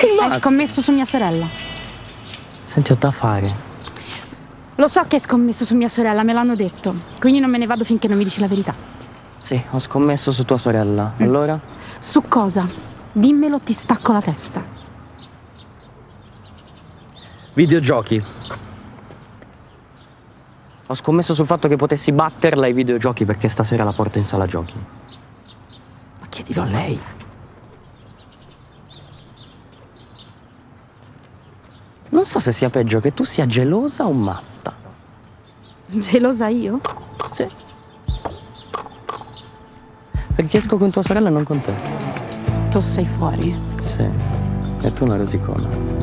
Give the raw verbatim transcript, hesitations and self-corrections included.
Hai scommesso su mia sorella. Senti, ho da fare. Lo so che hai scommesso su mia sorella, me l'hanno detto. Quindi non me ne vado finché non mi dici la verità. Sì, ho scommesso su tua sorella. Mm. Allora? Su cosa? Dimmelo, ti stacco la testa. Videogiochi. Ho scommesso sul fatto che potessi batterla ai videogiochi perché stasera la porto in sala giochi. Ma chiedilo a lei. Non so se sia peggio che tu sia gelosa o matta. Gelosa io? Sì. Perché esco con tua sorella e non con te. Tu sei fuori. Sì. E tu una rosicona.